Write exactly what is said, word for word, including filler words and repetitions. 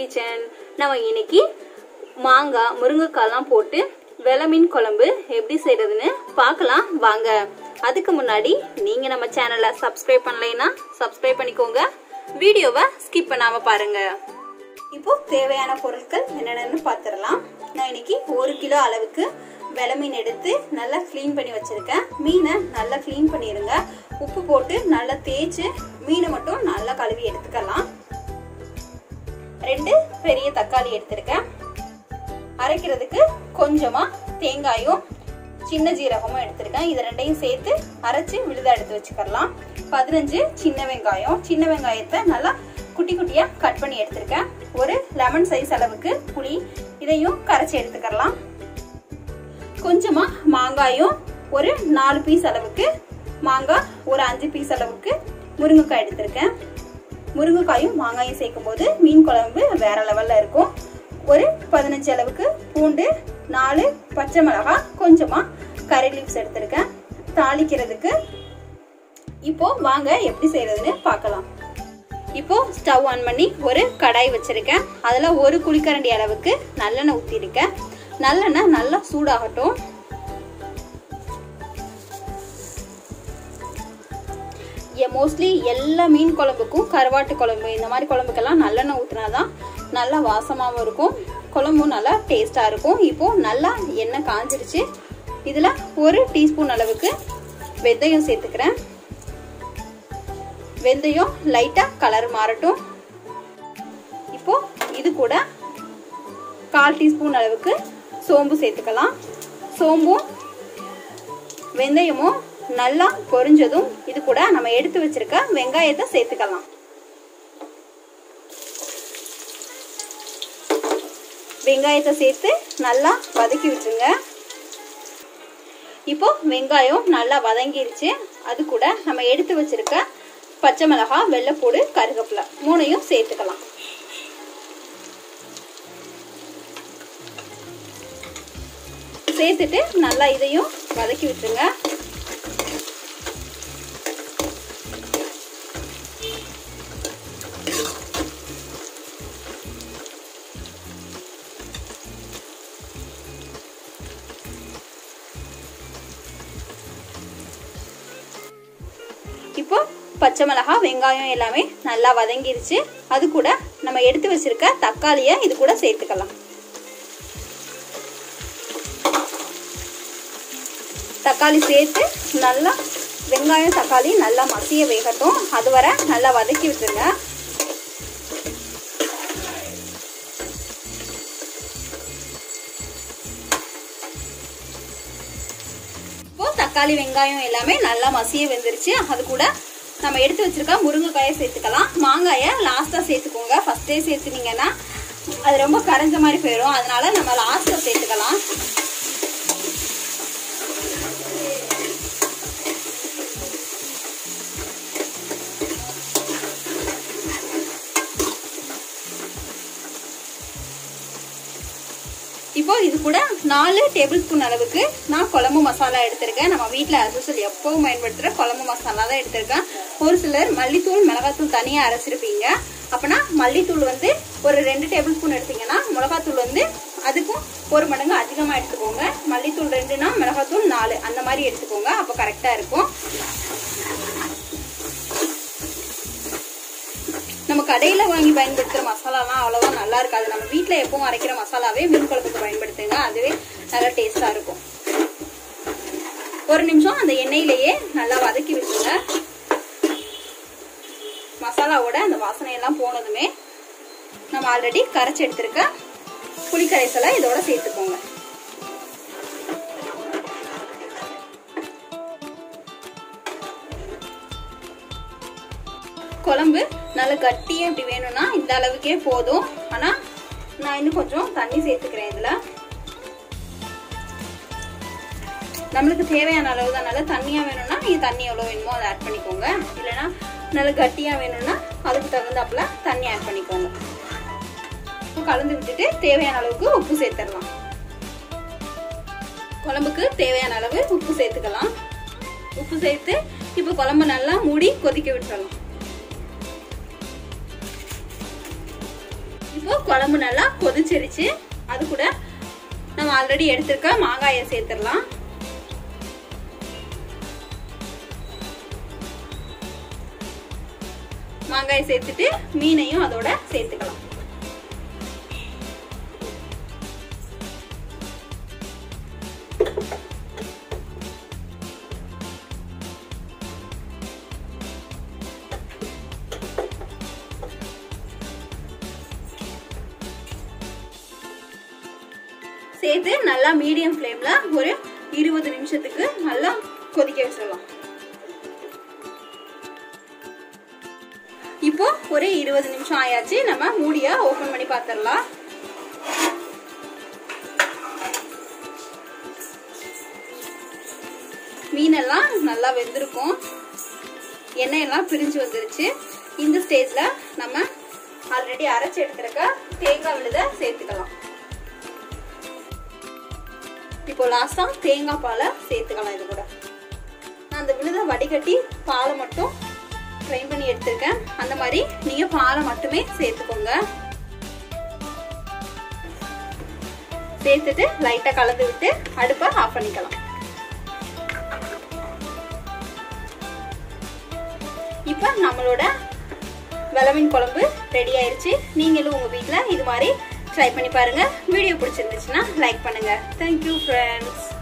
Kitchen. நம்ம இன்னைக்கு மாங்காய் முருங்கைக்காய்லாம் போட்டு வெலை மீன் குழம்பு எப்படி செய்யறதுன்னு பார்க்கலாம் வாங்க. அதுக்கு முன்னாடி நீங்க நம்ம சேனலை சப்ஸ்கிரைப் பண்ணலைன்னா சப்ஸ்கிரைப் பண்ணிக்கோங்க. வீடியோவை ஸ்கிப் பண்ணாம பாருங்க. இப்போ தேவையான பொருட்கள் என்னென்னு பார்த்துடலாம். நான் இன்னைக்கு ஒரு கிலோ அளவுக்கு வெலை மீன் எடுத்து நல்லா கிளீன் பண்ணி வச்சிருக்கேன். மீனை நல்லா கிளீன் பண்ணிருங்க. உப்பு போட்டு நல்லா தேய்ச்சி மீனை மட்டும் நல்லா கழுவி எடுத்துக்கலாம். ரெண்டு பெரிய தக்காளி எடுத்திருக்கேன். அரைக்கிறதுக்கு கொஞ்சமா தேங்காயும் சின்ன ஜீரகமும் எடுத்திருக்கேன். இது ரெண்டையும் சேர்த்து அரைச்சு விழுதா எடுத்து வச்சுக்கலாம். பதினஞ்சு சின்ன வெங்காயம், சின்ன வெங்காயத்தை நல்லா குட்டி குட்டியா கட் பண்ணி எடுத்திருக்கேன். ஒரு லெமன் சைஸ் அளவுக்கு புளி, இதையும் கரைச்சி எடுத்துக்கலாம். கொஞ்சமா மாங்காயும் ஒரு நாலு பீஸ் அளவுக்கு மாங்காய், ஒரு அஞ்சு பீஸ் அளவுக்கு முருங்கைக்காய் எடுத்திருக்கேன். முருங்கைக்காயும் மாங்காயும் சேர்க்கும் போது மீன் குழம்பு வேற லெவல்ல இருக்கும். ஒரு பதினஞ்சு அளவுக்கு பூண்டு, நாலு பச்சை மிளகாய், கொஞ்சமா கறி லீவ்ஸ் எடுத்திருக்கேன் தாளிக்கிறதுக்கு. இப்போ வாங்க எப்படி செய்யறதுன்னு பார்க்கலாம். இப்போ ஸ்டவ் ஆன் பண்ணி ஒரு கடாய் வச்சிருக்கேன். அதுல ஒரு குழிக்கரண்டி அளவுக்கு நல்லெண்ணெய் ஊத்திருக்கேன். நல்லெண்ணெய் நல்லா சூடாகட்டும். மோஸ்ட்லி எல்லா மீன் குழம்புக்கும் கருவாட்டு குழம்பு இந்த மாதிரி குழம்புக்கெல்லாம் நல்லெண்ணெய் ஊற்றினாதான் நல்லா வாசமாகவும் இருக்கும், குழம்பும் நல்லா டேஸ்டா இருக்கும். இப்போ நல்லா எண்ணெய் காஞ்சிருச்சு. இதுல ஒரு டீஸ்பூன் அளவுக்கு வெந்தயம் சேர்த்துக்கிறேன். வெந்தயம் லைட்டா கலர் மாறட்டும். இப்போ இது கூட கால் டீஸ்பூன் அளவுக்கு சோம்பு சேர்த்துக்கலாம். சோம்பும் வெந்தயமும் நல்லா பொரிஞ்சதும் இது கூட நம்ம எடுத்து வச்சிருக்க வெங்காயத்தை சேர்த்துக்கலாம். வெங்காயத்தை சேர்த்து நல்லா வதக்கி விட்டுருங்க. இப்போ வெங்காயம் நல்லா வதங்கிருச்சு. அது கூட நம்ம எடுத்து வச்சிருக்க பச்சை மிளகாய், வெள்ளைப்பூடு, கருவேப்பிலை மூணையும் சேர்த்துக்கலாம். சேர்த்துட்டு நல்லா இதையும் வதக்கி விட்டுருங்க. இப்போ பச்சை மிளகாய், வெங்காயம் எல்லாமே நல்லா வதங்கிருச்சு. அது கூட நம்ம எடுத்து வச்சிருக்க தக்காளியை இது கூட சேர்த்துக்கலாம். தக்காளி சேர்த்து நல்லா வெங்காயம் தக்காளி நல்லா மசிய வேகட்டும். அது வரை நல்லா வதக்கி விட்டுருங்க. இப்போ தக்காளி வெங்காயம் எல்லாமே நல்லா மசிய வெந்துருச்சு. அது கூட நம்ம எடுத்து வச்சிருக்க முருங்கைக்காயை சேர்த்துக்கலாம். மாங்காயை லாஸ்டா சேர்த்துக்கோங்க. ஃபர்ஸ்டே சேர்த்துனீங்கன்னா அது ரொம்ப கரைஞ்ச மாதிரி போயிடும். அதனால நம்ம லாஸ்டா சேர்த்துக்கலாம். இப்போ இது கூட நாலு டேபிள் ஸ்பூன் அளவுக்கு நான் குழம்பு மசாலா எடுத்திருக்கேன். நம்ம வீட்டில் அசுசல் எப்பவும் பயன்படுத்துகிற குழம்பு மசாலா தான் எடுத்திருக்கேன். ஒரு சிலர் மல்லித்தூள், மிளகாத்தூள் தனியாக அரைச்சிருப்பீங்க. அப்போனா மல்லித்தூள் வந்து ஒரு ரெண்டு டேபிள் ஸ்பூன் எடுத்தீங்கன்னா மிளகாத்தூள் வந்து அதுக்கும் ஒரு மடங்கு அதிகமாக எடுத்துக்கோங்க. மல்லித்தூள் ரெண்டுனா மிளகாத்தூள் நாலு, அந்த மாதிரி எடுத்துக்கோங்க. அப்போ கரெக்டாக இருக்கும். நம்ம கடையில வாங்கி பயன்படுத்துற மசாலாலாம் அவ்வளவா நல்லா இருக்காது. நம்ம வீட்டுல எப்பவும் அரைக்கிற மசாலாவே மீன் குழம்புக்கு பயன்படுத்துங்க. அதுவே நல்லா டேஸ்டா இருக்கும். ஒரு நிமிஷம் அந்த எண்ணெயிலேயே நல்லா வதக்கி விட்டுருங்க. மசாலாவோட அந்த வாசனையெல்லாம் போனதுமே நம்ம ஆல்ரெடி கரைச்சி எடுத்திருக்க புளி கரைசலை இதோட சேர்த்துக்கோங்க. குழம்பு நல்லா கட்டியா இப்படி வேணும்னா இந்த அளவுக்கே போதும். ஆனா நான் இன்னும் கொஞ்சம் தண்ணி சேர்த்துக்கிறேன். இதுல நம்மளுக்கு தேவையான அளவு தான். நல்லா தண்ணியா வேணும்னா நீங்க தண்ணி எவ்வளவு வேணுமோ அதை ஆட் பண்ணிக்கோங்க. இல்லைன்னா நல்லா கட்டியா வேணும்னா அதுக்கு தகுந்தாப்புல தண்ணி ஆட் பண்ணிக்கோங்க. கலந்து விட்டுட்டு தேவையான அளவுக்கு உப்பு சேர்த்துடலாம். குழம்புக்கு தேவையான அளவு உப்பு சேர்த்துக்கலாம். உப்பு சேர்த்து இப்ப குழம்பு நல்லா மூடி கொதிக்க விட்டுறலாம். இப்போ குழம்பு நல்லா கொதிச்சிருச்சு. அது கூட நம்ம ஆல்ரெடி எடுத்திருக்க மாங்காயை சேர்த்துடலாம். மாங்காயை சேர்த்துட்டு மீனையும் அதோட சேர்த்துக்கலாம். சேர்த்து நல்லா மீடியம் ஃப்ளேம்ல ஒரு இருபது நிமிஷத்துக்கு நல்லா கொதிக்க வச்சிடலாம். இப்போ ஒரு இருபது நிமிஷம் ஆயாச்சு. நம்ம மூடிய ஓபன் பண்ணி பார்த்துடலாம். மீனெல்லாம் நல்லா வெந்திருக்கும். எண்ணெய் எல்லாம் பிரிஞ்சு வந்துருச்சு. இந்த ஸ்டேஜ்ல நம்ம ஆல்ரெடி அரைச்சு எடுத்துருக்க தேங்காய் விழுத சேர்த்துக்கலாம். இப்போ லாஸ்டா தேங்காய் பாலை சேர்த்துக்கலாம். இது கூட நான் அந்த விழுத வடிகட்டி பாலை மட்டும் ட்ரைன் பண்ணி எடுத்திருக்கேன். அந்த மாதிரி நீங்க பாலை மட்டுமே சேர்த்துக்கோங்க. சேர்த்துட்டு லைட்டா கலந்து விட்டு அடுப்பை ஆஃப் பண்ணிக்கலாம். இப்ப நம்மளோட வெலமீன் குழம்பு ரெடி ஆயிருச்சு. நீங்களும் உங்க வீட்டுல இது மாதிரி ட்ரை பண்ணி பாருங்க. வீடியோ பிடிச்சிருந்துச்சுன்னா லைக் பண்ணுங்க. Thank you friends.